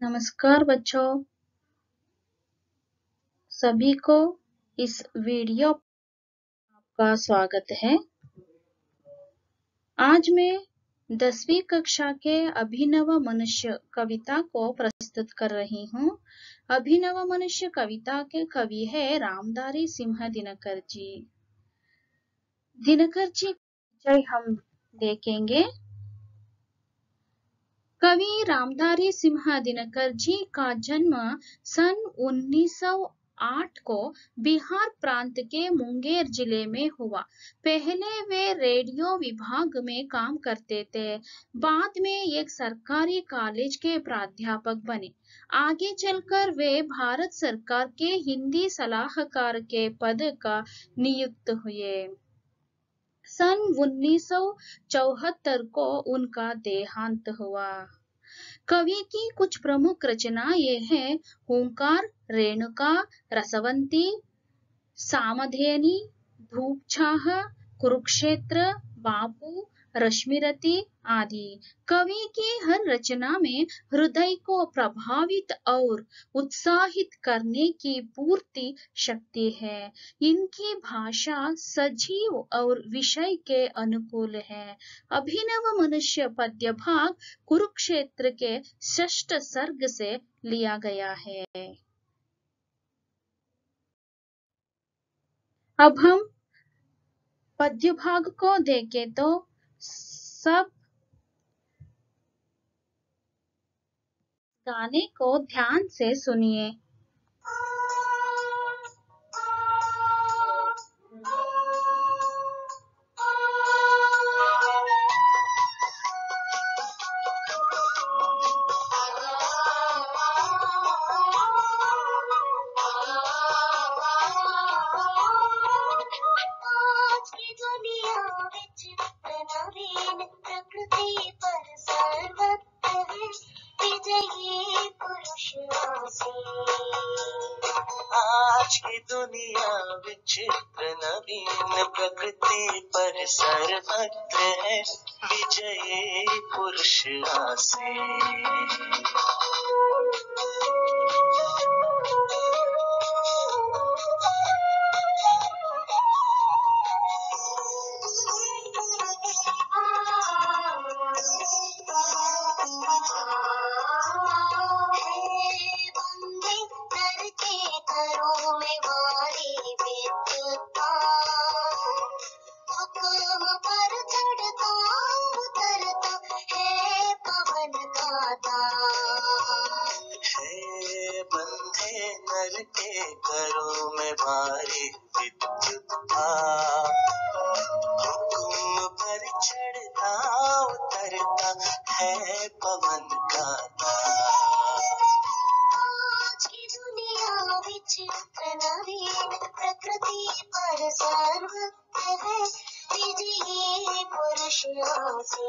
नमस्कार बच्चों, सभी को इस वीडियो का स्वागत है। आज मैं 10वीं कक्षा के अभिनव मनुष्य कविता को प्रस्तुत कर रही हूँ। अभिनव मनुष्य कविता के कवि है रामधारी सिंह दिनकर जी। दिनकर जी जय हम देखेंगे। कवि रामधारी सिंह दिनकर जी का जन्म सन 1908 को बिहार प्रांत के मुंगेर जिले में हुआ। पहले वे रेडियो विभाग में काम करते थे। बाद में एक सरकारी कॉलेज के प्राध्यापक बने। आगे चलकर वे भारत सरकार के हिंदी सलाहकार के पद का नियुक्त हुए। सन 1974 को उनका देहांत हुआ। कवि की कुछ प्रमुख रचनाएं हैं हुंकार, रेणुका, रसवंती, सामधेनी, धूपछाह, कुरुक्षेत्र, बापू, रश्मिरथी आदि। कवि की हर रचना में हृदय को प्रभावित और उत्साहित करने की पूर्ति शक्ति है। इनकी भाषा सजीव और विषय के अनुकूल है। अभिनव मनुष्य पद्य भाग कुरुक्षेत्र के षष्ठ सर्ग से लिया गया है। अब हम पद्य भाग को देखें तो सब गाने को ध्यान से सुनिए। आज की दुनिया विचित्र नवीन प्रकृति पर सर्वत्र है विजयी पुरुष आसे। नर के घरों में भारी विद्युत था, हुक्म पर चढ़ता उतरता है पवन का तार। आज की दुनिया विचित्र नवीन प्रकृति पर सर्वत्र है विजयी पुरुष आसे।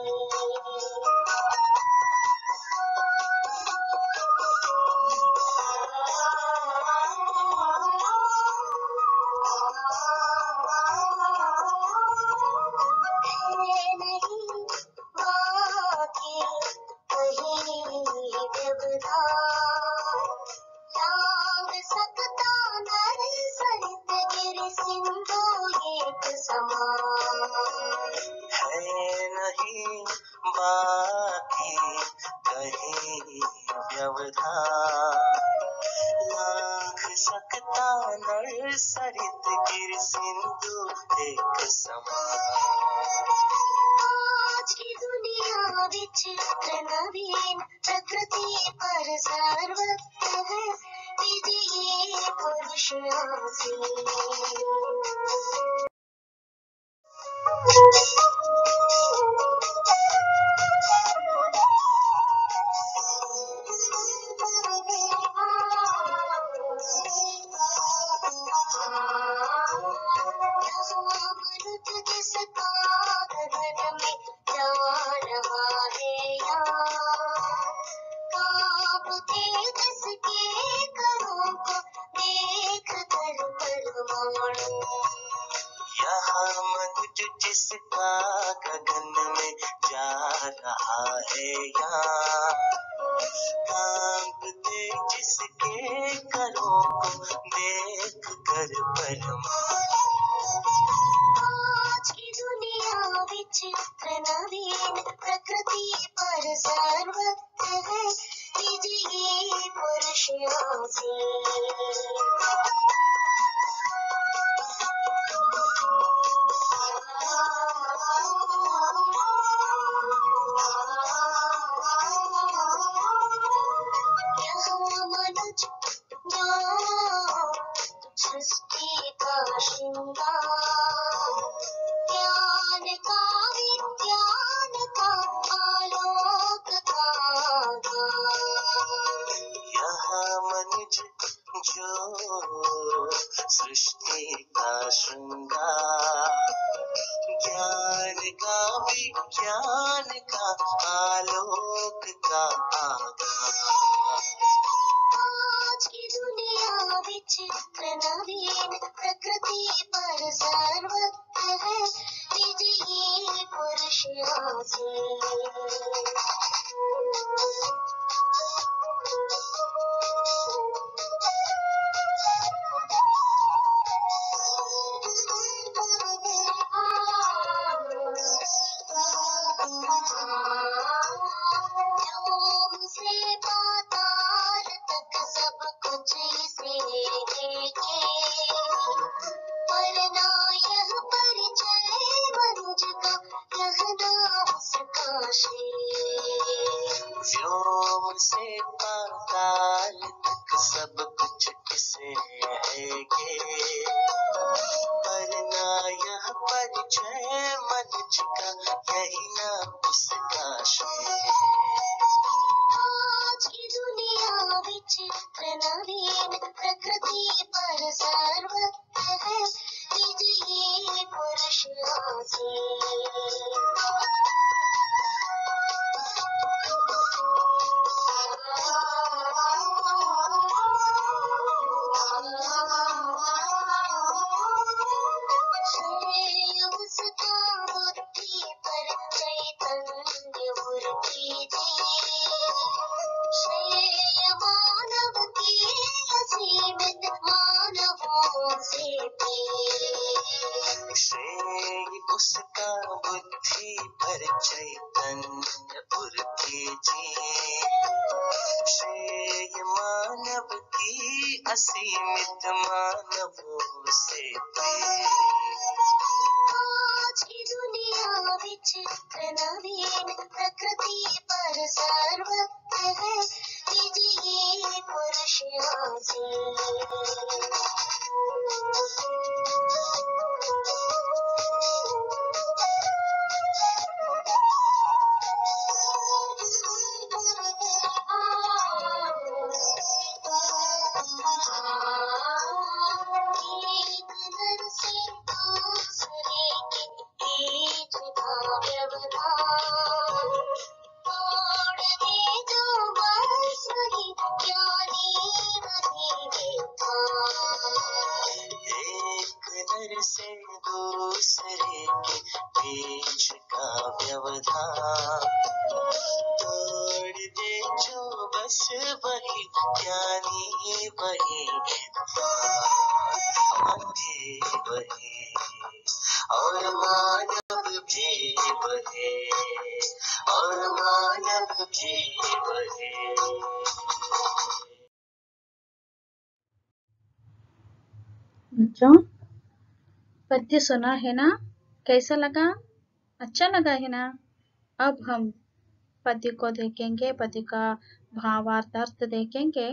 बाकी कहीं व्यवधान, लाख सकता नर सरित गिर सिंधु एक समान। आज की दुनिया विचित्र नवीन प्रकृति पर सर्वत्र है विजयी पुरुष आसे। जिसका गगन में जा रहा है यहाँ, कांप को देख कर परमात्मा। आज की दुनिया विचित्र नवीन, प्रकृति पर सर्वत्र है विजयी पुरुष आसीन। यहाँ मनुज सृष्टि का श्रृंगार, ज्ञान का विज्ञान का आलोक का आधार। यहाँ मनुज जो सृष्टि का श्रृंगार, ज्ञान का विज्ञान का आलोक का आधार। आज की दुनिया विचित्र नवीन, प्रकृति पर सर्वत्र है विजयी पुरुष आसीन। व्योम से पाताल तक सब कुछ इसे देखे, वरना यह परिचय मनुज का कहना उसका शेर। व्योम से पाताल तक सब कुछ किसे है गे, वरना यह परिचय मनुज का यही ना उसका शेर। आज की दुनिया विचित्र नवीन, प्रकृति पर सर्वत्र है विजयी पुरुष आसीन। श्रेय उसका बुद्धि पर चैतन्य वृत्ति दे, श्रेय मानव की असीमित मानवों से प्रेम। श्रेय उसका बुद्धि पर चैतन्य उर्के जी, श्रेय मानव की असीमित मानवों से प्रेम। आज की दुनिया विचित्र नवीन, प्रकृति पर सर्वत्र है विजयी पुरुष आसीन। एक नर से दूसरे के बीच का व्यवधान, तोड़ दे जो बस वही ज्ञानी वही विद्वान। एक नर से दूसरे के बीच का व्यवधान, तोड़ दे जो बस वही ज्ञानी वही विद्वान भी वही, और मानव भी वही, और मानव भी वही। बच्चों, पद्य सुना है ना? कैसा लगा? अच्छा लगा है ना? अब हम पद्य को देखेंगे, पद्य का भावार्थ अर्थ देखेंगे।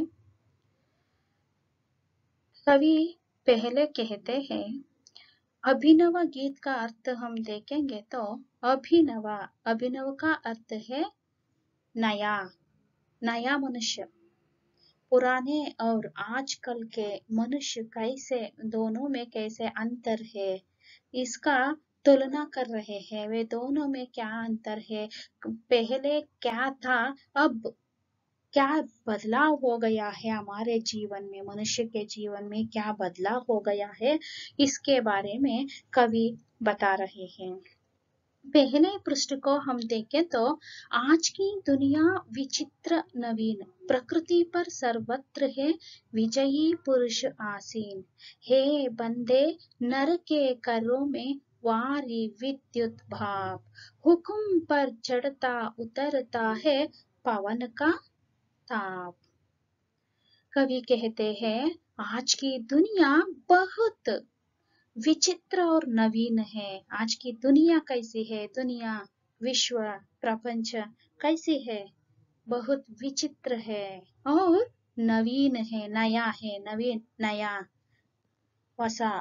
कवि पहले कहते हैं, अभिनव गीत का अर्थ हम देखेंगे तो अभिनव का अर्थ है नया, नया मनुष्य। पुराने और आजकल के मनुष्य कैसे, दोनों में कैसे अंतर है, इसका तुलना कर रहे हैं। वे दोनों में क्या अंतर है, पहले क्या था, अब क्या बदलाव हो गया है हमारे जीवन में, मनुष्य के जीवन में क्या बदलाव हो गया है, इसके बारे में कवि बता रहे हैं। पहले पृष्ठ को हम देखें तो आज की दुनिया विचित्र नवीन, प्रकृति पर सर्वत्र है विजयी पुरुष आसीन। हे बंदे नर के करों में वारी विद्युत भाव, हुक्म पर चढ़ता उतरता है पवन का ताप। कवि कहते हैं आज की दुनिया बहुत विचित्र और नवीन है। आज की दुनिया कैसी है? दुनिया, विश्व, प्रपंच कैसी है? बहुत विचित्र है और नवीन है, नया है, नवीन, नया, वसा।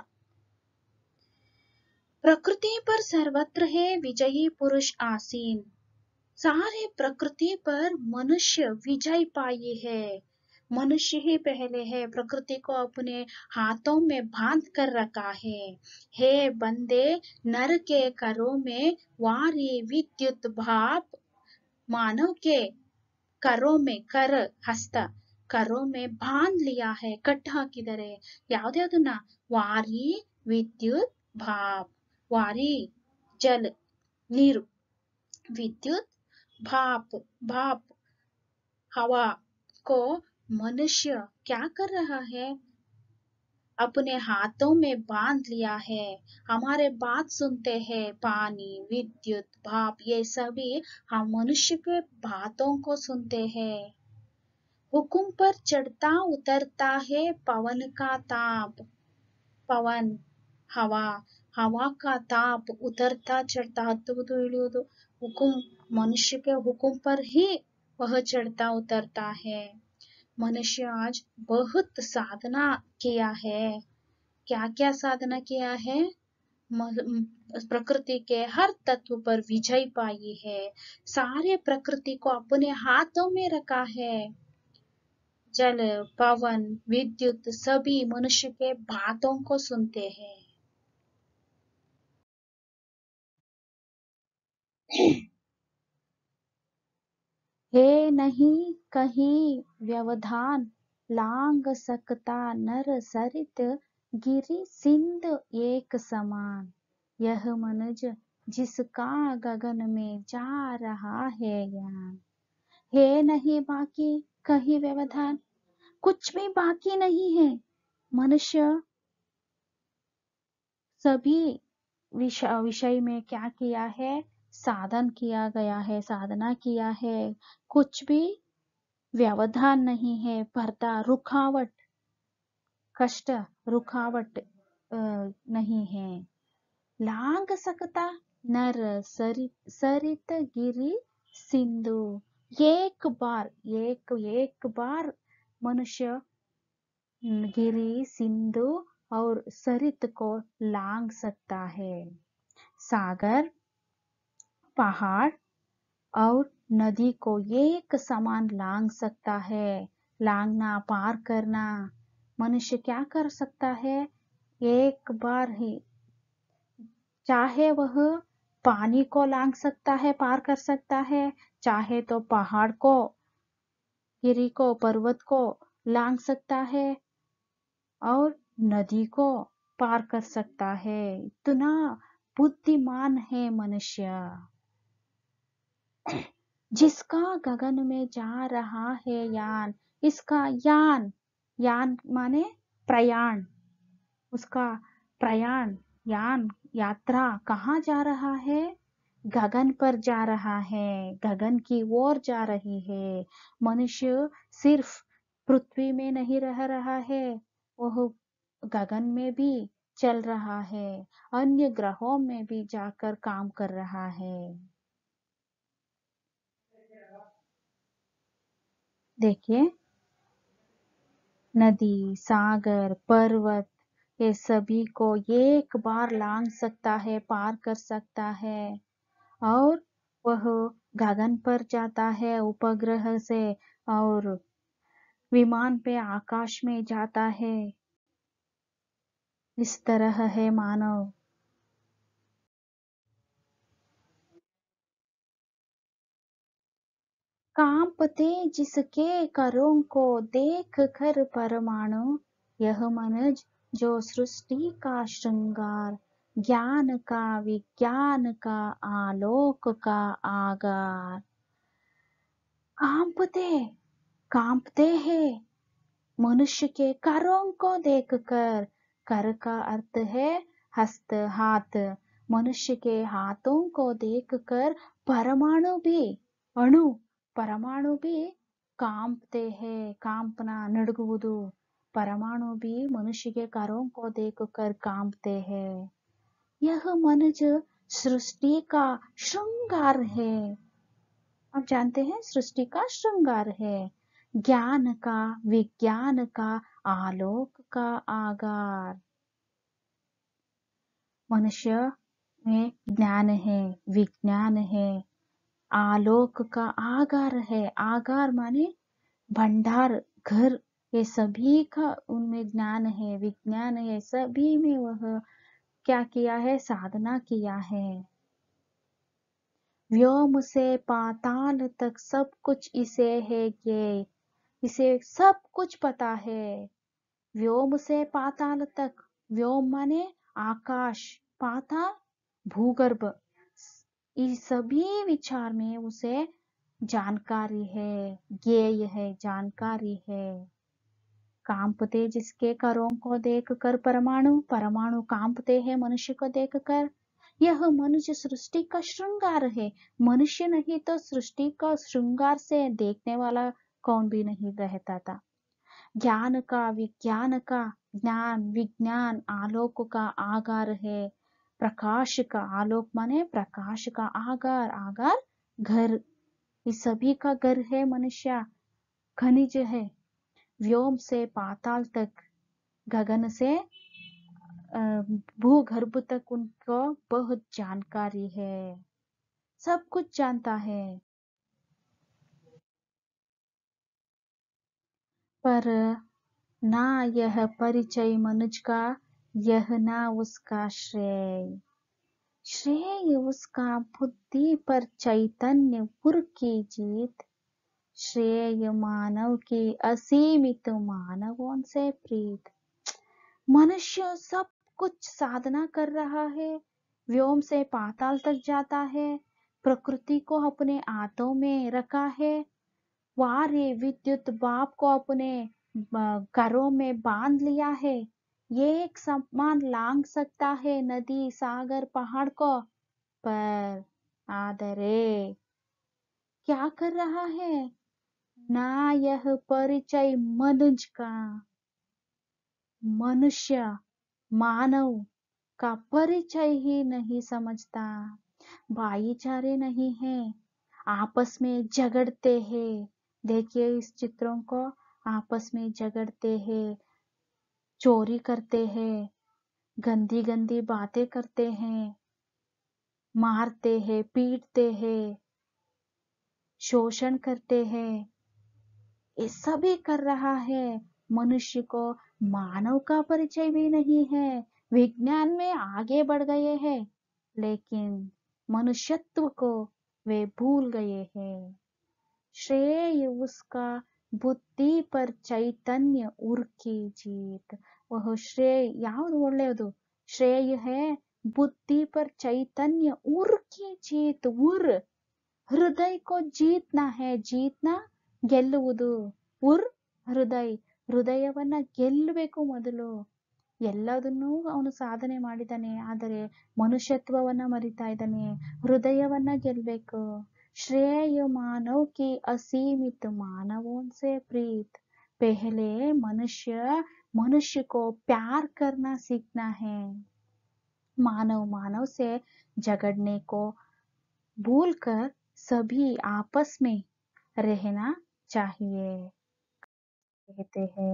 प्रकृति पर सर्वत्र है विजयी पुरुष आसीन। सारे प्रकृति पर मनुष्य विजय पाई है। मनुष्य ही पहले है, प्रकृति को अपने हाथों में बांध कर रखा है। हे बंदे नर के करों में वारी विद्युत भाप, मानव के करों में, कर हस्त, करों में बांध लिया है, कट्टा किधरे याವ್ದ್ಯಾವ್ದನ್ನ वारी विद्युत भाप, वारी जल नीರು, विद्युत भाप, भाप हवा को मनुष्य क्या कर रहा है? अपने हाथों में बांध लिया है। हमारे बात सुनते हैं, पानी, विद्युत, भाप, ये सभी हम मनुष्य के बातों को सुनते हैं। हुक्म पर चढ़ता उतरता है पवन का ताप, पवन हवा, हवा का ताप, उतरता चढ़ता हತ್ತುವುದು ಇಳಿಯುವುದು, हुक्म मनुष्य के हुक्म पर ही वह चढ़ता उतरता है। मनुष्य आज बहुत साधना किया है। क्या क्या साधना किया है? प्रकृति के हर तत्व पर विजय पाई है। सारे प्रकृति को अपने हाथों में रखा है। जल, पवन, विद्युत सभी मनुष्य के बातों को सुनते हैं। हे नहीं कहीं व्यवधान, लांग सकता नर सरित, गिरि सिंध एक समान। यह मनुज जिसका गगन में जा रहा है ज्ञान। हे नहीं बाकी कहीं व्यवधान, कुछ भी बाकी नहीं है। मनुष्य सभी विषय में क्या किया है? साधन किया गया है, साधना किया है। कुछ भी व्यवधान नहीं है, पर्दा, रुकावट, कष्ट, रुकावट नहीं है। लांग सकता नर सरित गिरि सिंधु, एक बार मनुष्य गिरि, सिंधु और सरित को लांग सकता है। सागर, पहाड़ और नदी को एक समान लांग सकता है। लांगना, पार करना मनुष्य क्या कर सकता है? एक बार ही, चाहे वह पानी को लांग सकता है, पार कर सकता है, चाहे तो पहाड़ को, गिरी को, पर्वत को लांग सकता है और नदी को पार कर सकता है। इतना बुद्धिमान है मनुष्य। जिसका गगन में जा रहा है यान, इसका यान, यान माने प्रयाण, उसका प्रयाण, यान, यात्रा कहाँ जा रहा है? गगन पर जा रहा है, गगन की ओर जा रही है। मनुष्य सिर्फ पृथ्वी में नहीं रह रहा है, वह गगन में भी चल रहा है, अन्य ग्रहों में भी जाकर काम कर रहा है। देखिए, नदी, सागर, पर्वत, ये सभी को एक बार लांग सकता है, पार कर सकता है और वह गगन पर जाता है उपग्रह से और विमान पे आकाश में जाता है। इस तरह है मानव। कांपते जिसके करों को देख कर परमाणु, यह मनुज जो सृष्टि का श्रृंगार, ज्ञान का विज्ञान का आलोक का आगार। कांपते कांपते हैं मनुष्य के करों को देखकर। कर का अर्थ है हस्त, हाथ। मनुष्य के हाथों को देखकर परमाणु भी, अणु परमाणु भी कांपते हैं। कांपना नड़गुವುದು। परमाणु भी मनुष्य के करों को देखकर कांपते हैं। यह मनुष्य सृष्टि का श्रृंगार है। आप जानते हैं सृष्टि का श्रृंगार है। ज्ञान का विज्ञान का आलोक का आगार। मनुष्य में ज्ञान है, विज्ञान है, आलोक का आगार है। आगार माने भंडार, घर। ये सभी का उनमें ज्ञान है, विज्ञान है। सभी में वह क्या किया है? साधना किया है। व्योम से पाताल तक सब कुछ इसे है ये। इसे सब कुछ पता है। व्योम से पाताल तक। व्योम माने आकाश, पाताल भूगर्भ। इस सभी विचार में उसे जानकारी है, ज्ञेय है, जानकारी है। कांपते जिसके करों को देखकर परमाणु, परमाणु कांपते हैं मनुष्य को देखकर। यह मनुष्य सृष्टि का श्रृंगार है। मनुष्य नहीं तो सृष्टि का श्रृंगार से देखने वाला कौन भी नहीं रहता था। ज्ञान का विज्ञान का, ज्ञान विज्ञान आलोक का आगार है। प्रकाश का, आलोक माने प्रकाश का आगार, आगार घर। इस सभी का घर है मनुष्य, खनिज है। व्योम से पाताल तक, गगन से भूगर्भ तक उनको बहुत जानकारी है, सब कुछ जानता है। पर ना यह परिचय मनुष्य का, यह ना उसका श्रेय। श्रेय उसका बुद्धि पर चैतन्य पुर की जीत। श्रेय मानव की असीमित मानवों से प्रीत। मनुष्य सब कुछ साधना कर रहा है, व्योम से पाताल तक जाता है, प्रकृति को अपने हाथों में रखा है, वारे विद्युत बाप को अपने करों में बांध लिया है। ये एक समान लांग सकता है नदी, सागर, पहाड़ को, पर आदरे क्या कर रहा है? ना यह परिचय मनुष्य का, मनुष्य मानव का परिचय ही नहीं समझता। भाईचारे नहीं है, आपस में झगड़ते हैं। देखिए इस चित्रों को, आपस में झगड़ते हैं, चोरी करते हैं, गंदी गंदी बातें करते हैं, मारते हैं, पीटते हैं, शोषण करते हैं। ये सभी कर रहा है। मनुष्य को मानव का परिचय भी नहीं है। विज्ञान में आगे बढ़ गए हैं, लेकिन मनुष्यत्व को वे भूल गए हैं। श्रेय उसका बुद्धि पर चैतन्य उर की जीत। वह श्रेय ಯಾವುದು ಒಳ್ಳೆಯದು? श्रेय है बुद्धि पर चैतन्य उर की जीत। उर हृदय को जीतना है, जीतना ಗೆಲ್ಲುವುದು। ಉರ್ ಹೃದಯ, ಹೃದಯವನ್ನ ಗೆಲ್ಲಬೇಕು ಮೊದಲು। ಎಲ್ಲದನ್ನೂ ಅವನು ಸಾಧನೆ ಮಾಡಿದಾನೆ, ಆದರೆ ಮನುಷ್ಯತ್ವವನ್ನ ಮರಿತಾ ಇದ್ದಾನೆ। ಹೃದಯವನ್ನ ಗೆಲ್ಬೇಕು। श्रेय मानव की असीमित मानवों से प्रीत। पहले मनुष्य को प्यार करना सीखना है। मानव मानव से झगड़ने को भूलकर सभी आपस में रहना चाहिए, कहते हैं।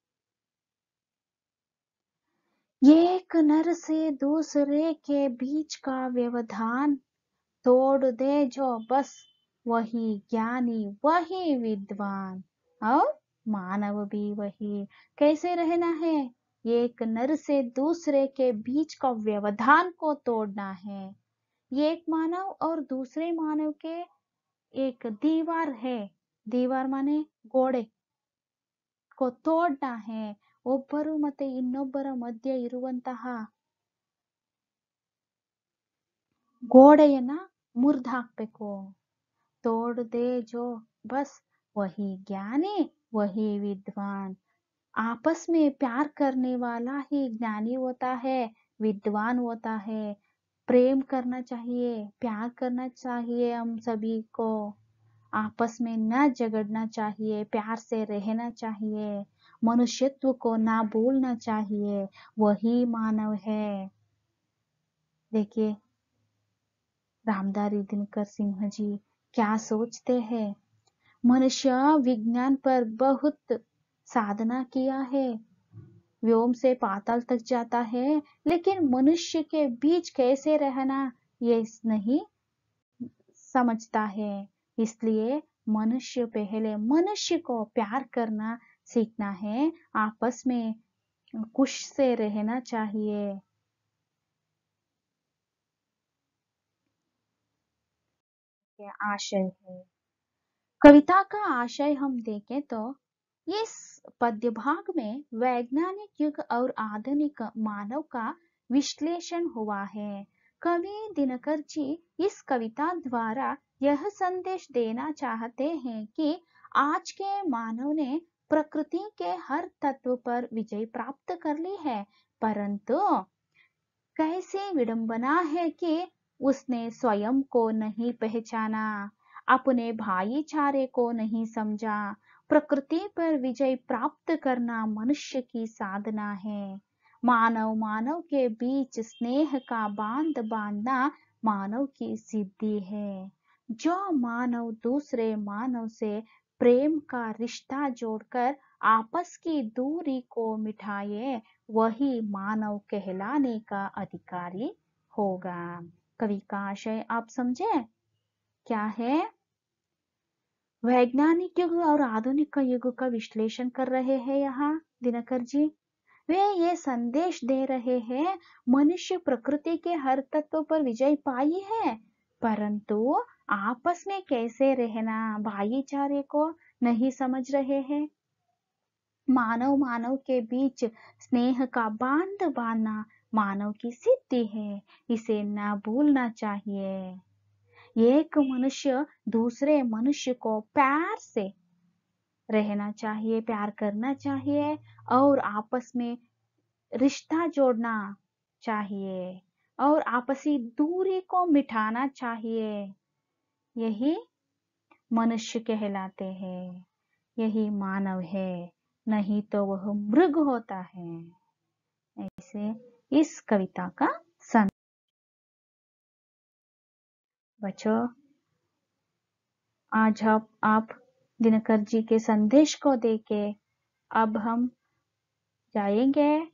एक नर से दूसरे के बीच का व्यवधान तोड़ दे जो बस, वही ज्ञानी, वही विद्वान, और मानव भी वही। कैसे रहना है? एक नर से दूसरे के बीच का व्यवधान को तोड़ना है। एक मानव और दूसरे मानव के एक दीवार है, दीवार माने ಗೋಡೆ को तोड़ना है। ಒಬ್ಬರು ಮತ್ತೆ ಇನ್ನೊಬ್ಬರ ಮಧ್ಯೆ ಇರುವಂತಹ ಗೋಡೆಯನ್ನ ಮುರಿದಾಕ್ಬೇಕು. तोड़ दे जो बस वही ज्ञानी वही विद्वान। आपस में प्यार करने वाला ही ज्ञानी होता है, विद्वान होता है। प्रेम करना चाहिए, प्यार करना चाहिए हम सभी को। आपस में न झगड़ना चाहिए, प्यार से रहना चाहिए, मनुष्यत्व को ना भूलना चाहिए। वही मानव है। देखिए रामधारी दिनकर सिंह जी क्या सोचते हैं। मनुष्य विज्ञान पर बहुत साधना किया है, व्योम से पाताल तक जाता है, लेकिन मनुष्य के बीच कैसे रहना ये नहीं समझता है। इसलिए मनुष्य पहले मनुष्य को प्यार करना सीखना है, आपस में खुश से रहना चाहिए। आशय है कविता का आशय हम देखें तो इस पद्य भाग में वैज्ञानिक युग और आधुनिक मानव का विश्लेषण हुआ है। कवि दिनकर जी इस कविता द्वारा यह संदेश देना चाहते हैं कि आज के मानव ने प्रकृति के हर तत्व पर विजय प्राप्त कर ली है, परंतु कैसी विडंबना है कि उसने स्वयं को नहीं पहचाना, अपने भाईचारे को नहीं समझा। प्रकृति पर विजय प्राप्त करना मनुष्य की साधना है। मानव मानव के बीच स्नेह का बांध बांधना मानव की सिद्धि है। जो मानव दूसरे मानव से प्रेम का रिश्ता जोड़कर आपस की दूरी को मिटाए, वही मानव कहलाने का अधिकारी होगा। कवि का आशय आप समझे क्या है? वैज्ञानिक युग और आधुनिक युग का विश्लेषण कर रहे हैं यहाँ दिनकर जी। वे ये संदेश दे रहे हैं मनुष्य प्रकृति के हर तत्व पर विजय पाई है, परंतु आपस में कैसे रहना, भाईचारे को नहीं समझ रहे हैं। मानव मानव के बीच स्नेह का बांध बांधना मानव की सिद्धि है, इसे ना भूलना चाहिए। एक मनुष्य दूसरे मनुष्य को प्यार से रहना चाहिए, प्यार करना चाहिए और आपस में रिश्ता जोड़ना चाहिए और आपसी दूरी को मिटाना चाहिए। यही मनुष्य कहलाते हैं, यही मानव है, नहीं तो वह मृग होता है। ऐसे इस कविता का संदेश। बच्चों आज आप दिनकर जी के संदेश को देके अब हम जाएंगे